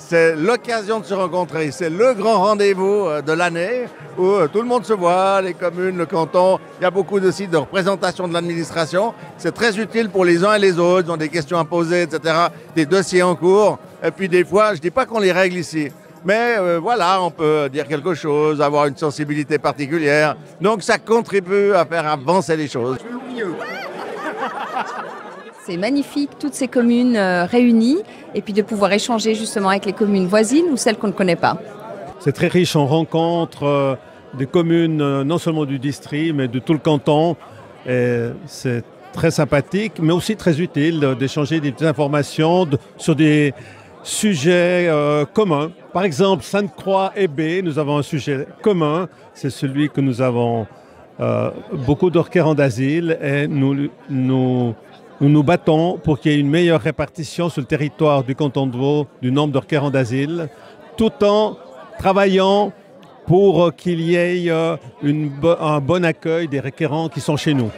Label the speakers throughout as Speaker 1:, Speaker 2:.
Speaker 1: c'est l'occasion de se rencontrer. C'est le grand rendez-vous de l'année où tout le monde se voit, les communes, le canton. Il y a beaucoup de sites de représentation de l'administration. C'est très utile pour les uns et les autres. Ils ont des questions à poser, etc. Des dossiers en cours. Et puis des fois, je ne dis pas qu'on les règle ici. Mais voilà, on peut dire quelque chose, avoir une sensibilité particulière. Donc ça contribue à faire avancer les choses.
Speaker 2: C'est magnifique, toutes ces communes réunies, et puis de pouvoir échanger justement avec les communes voisines ou celles qu'on ne connaît pas.
Speaker 3: C'est très riche en rencontres des communes, non seulement du district, mais de tout le canton. Et c'est très sympathique, mais aussi très utile d'échanger des petites informations sur des sujets communs. Par exemple, Sainte-Croix et B, nous avons un sujet commun, c'est celui que nous avons beaucoup de requérants d'asile, et nous battons pour qu'il y ait une meilleure répartition sur le territoire du canton de Vaud du nombre de requérants d'asile, tout en travaillant pour qu'il y ait un bon accueil des requérants qui sont chez nous.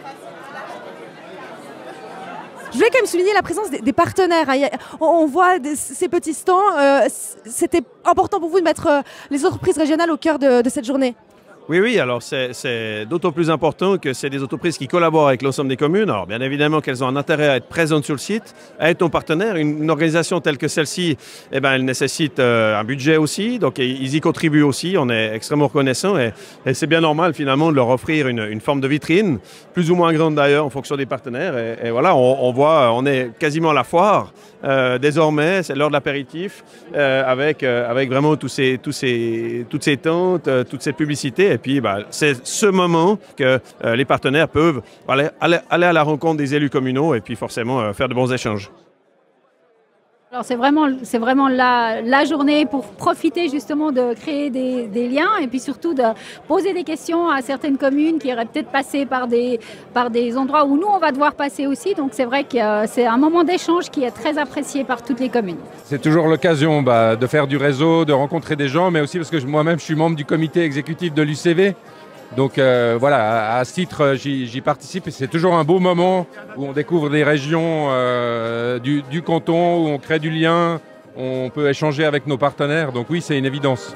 Speaker 4: Je voulais quand même souligner la présence des partenaires. On voit ces petits stands. C'était important pour vous de mettre les entreprises régionales au cœur de cette journée.
Speaker 5: Oui, alors c'est d'autant plus important que c'est des entreprises qui collaborent avec l'ensemble des communes. Alors bien évidemment qu'elles ont un intérêt à être présentes sur le site, à être nos partenaires. Une organisation telle que celle-ci, elle nécessite un budget aussi, donc ils y contribuent aussi. On est extrêmement reconnaissants et c'est bien normal finalement de leur offrir une forme de vitrine, plus ou moins grande d'ailleurs en fonction des partenaires. Et voilà, on voit, on est quasiment à la foire. Désormais, c'est l'heure de l'apéritif avec vraiment toutes ces tentes, toute cette publicité. Et puis, c'est ce moment que les partenaires peuvent aller à la rencontre des élus communaux et puis forcément faire de bons échanges.
Speaker 6: Alors c'est vraiment la journée pour profiter justement de créer des liens et puis surtout de poser des questions à certaines communes qui auraient peut-être passé par des endroits où nous on va devoir passer aussi. Donc c'est vrai que c'est un moment d'échange qui est très apprécié par toutes les communes.
Speaker 7: C'est toujours l'occasion de faire du réseau, de rencontrer des gens, mais aussi parce que moi-même je suis membre du comité exécutif de l'UCV. Donc voilà, à ce titre, j'y participe et c'est toujours un beau moment où on découvre des régions du canton, où on crée du lien, on peut échanger avec nos partenaires. Donc oui, c'est une évidence.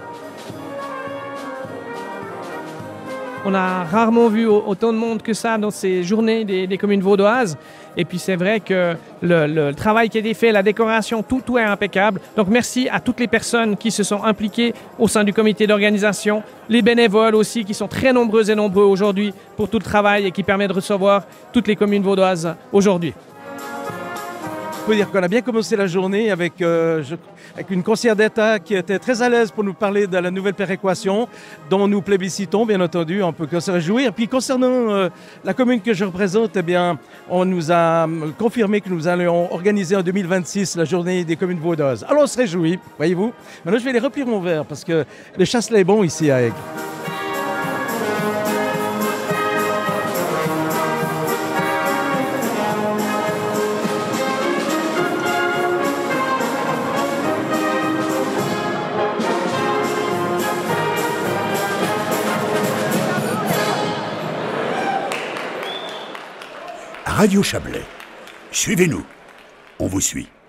Speaker 8: On a rarement vu autant de monde que ça dans ces journées des communes vaudoises. Et puis c'est vrai que le travail qui a été fait, la décoration, tout est impeccable. Donc merci à toutes les personnes qui se sont impliquées au sein du comité d'organisation, les bénévoles aussi qui sont très nombreux et nombreux aujourd'hui pour tout le travail et qui permet de recevoir toutes les communes vaudoises aujourd'hui.
Speaker 9: Il faut dire qu'on a bien commencé la journée avec une conseillère d'État qui était très à l'aise pour nous parler de la nouvelle péréquation dont nous plébiscitons, bien entendu, on peut que se réjouir. Puis concernant la commune que je représente, eh bien, on nous a confirmé que nous allions organiser en 2026 la journée des communes vaudoises. Alors on se réjouit, voyez-vous. Maintenant je vais les remplir mon verre parce que le chastelet est bon ici à Aigues.
Speaker 10: Radio Chablais. Suivez-nous. On vous suit.